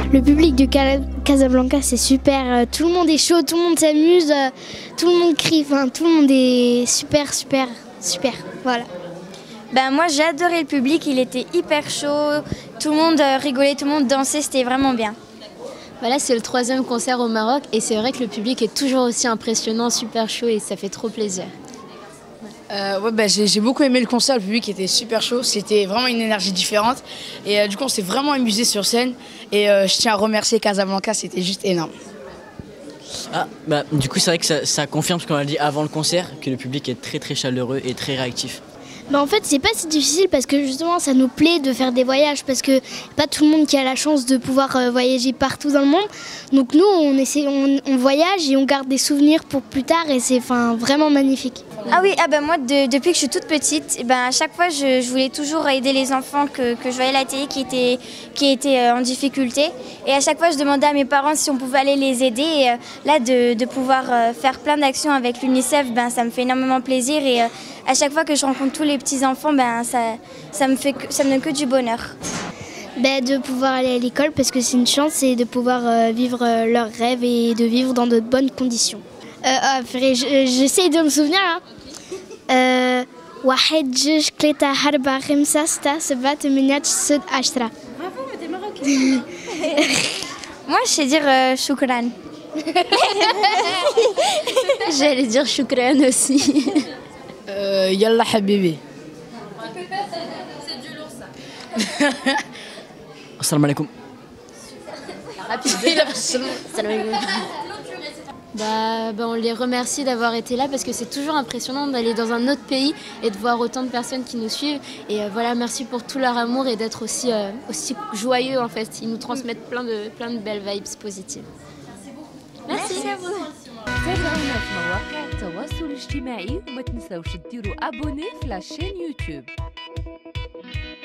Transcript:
Le public de Casablanca, c'est super. Tout le monde est chaud, tout le monde s'amuse, tout le monde crie. Enfin, tout le monde est super, super, super. Voilà. Ben moi j'ai adoré le public, il était hyper chaud, tout le monde rigolait, tout le monde dansait, c'était vraiment bien. Voilà, c'est le 3e concert au Maroc et c'est vrai que le public est toujours aussi impressionnant, super chaud et ça fait trop plaisir. J'ai beaucoup aimé le concert, le public était super chaud, c'était vraiment une énergie différente et du coup on s'est vraiment amusé sur scène et je tiens à remercier Casablanca, c'était juste énorme. Du coup c'est vrai que ça confirme ce qu'on a dit avant le concert, que le public est très très chaleureux et très réactif. En fait, c'est pas si difficile parce que justement, ça nous plaît de faire des voyages parce que pas tout le monde qui a la chance de pouvoir voyager partout dans le monde. Donc nous, on voyage et on garde des souvenirs pour plus tard et c'est vraiment magnifique. Ah oui, moi depuis que je suis toute petite, à chaque fois je voulais toujours aider les enfants que je voyais à la télé qui étaient en difficulté. Et à chaque fois je demandais à mes parents si on pouvait aller les aider. Et là de pouvoir faire plein d'actions avec l'UNICEF, ça me fait énormément plaisir. Et à chaque fois que je rencontre tous les petits enfants, ça me donne que du bonheur. De pouvoir aller à l'école parce que c'est une chance et de pouvoir vivre leurs rêves et de vivre dans de bonnes conditions. J'essaie de me souvenir. واحد جوج ثلاثة أربعة خمسة ستة سبعة ثمانية تسعة عشرة. Bravo, t'es marocaine. Moi, je sais dire choukran. J'allais dire choukran aussi. Yallah habibi. C'est du lourd ça. Assalamu alaikum. On les remercie d'avoir été là parce que c'est toujours impressionnant d'aller dans un autre pays et de voir autant de personnes qui nous suivent. Et voilà, merci pour tout leur amour et d'être aussi joyeux en fait. Ils nous transmettent plein de belles vibes positives. Merci à vous. تابعونا في مواقع التواصل الاجتماعي وما تنساوش ديروا ابوني في لاشين يوتيوب.